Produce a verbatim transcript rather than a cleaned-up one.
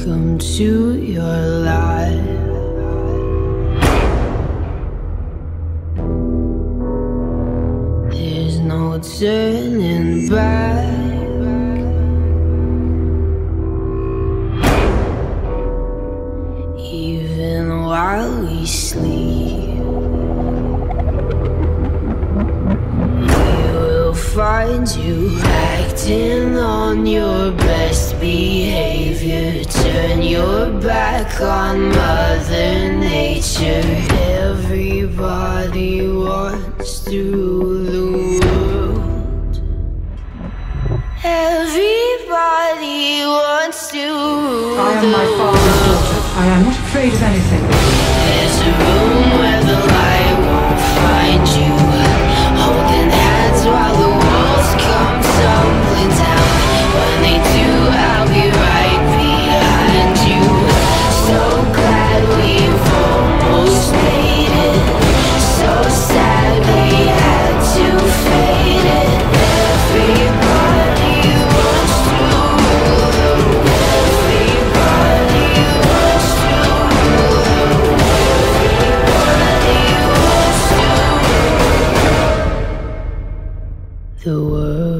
Welcome to your life. There's no turning back. Even while we sleep, we will find you acting on your best behavior. Turn your back on Mother Nature. Everybody wants to rule the world. Everybody wants to rule the world. I am my father's daughter. I am not afraid of anything. There's a room where the light won't find you. Holding hands while the walls come tumbling down. When they do, I'll be right behind you. So glad we've almost made it. So sad we had to fade it. Everybody wants to rule the world. Everybody wants to rule the world. Everybody wants to rule the world.